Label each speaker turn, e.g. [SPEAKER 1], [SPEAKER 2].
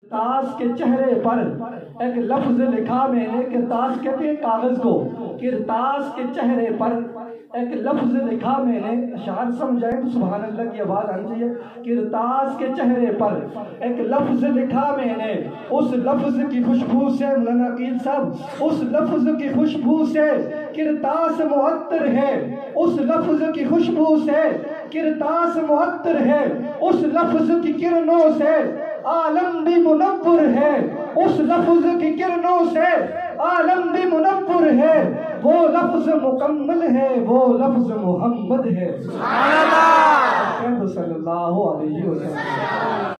[SPEAKER 1] ताश के चेहरे पर एक लफ्ज लिखा मैंने। किरतास कहते हैं कागज को। किरतास के चेहरे पर एक लफ्ज लिखा मैंने। शायर समझाए तो सुभान अल्लाह की आवाज आनी चाहिए। किरतास के चेहरे पर एक लफ्ज लिखा मैंने, उस लफ्ज की खुशबू से मौलाना अकील साहब, उस लफ्ज की खुशबू से किरतास मुअत्तर है। उस लफ्ज की खुशबू से किरतास मुअत्तर है। उस लफ्ज की किरणों से आलम भी मुनव्वर है। उस लफ्ज की किरणों से आलम भी मुनव्वर है। वो लफ्ज मुकम्मल है, वो लफ्ज मोहम्मद है। सुभान अल्लाह। सल्लल्लाहु अलैहि वसल्लम।